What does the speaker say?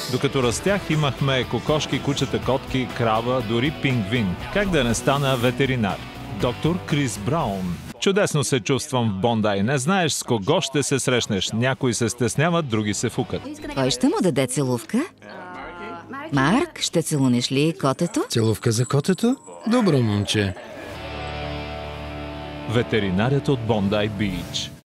Докато растях, имахме кокошки, кучета, котки, крава, дори пингвин. Как да не стана ветеринар? Доктор Крис Браун. Чудесно се чувствам в Бондай. Не знаеш с кого ще се срещнеш. Някои се стесняват, други се фукат. Кой ще му даде целувка? Марк, ще целунеш ли котето? Целувка за котето? Добро, момче. Ветеринарят от Бондай Бич.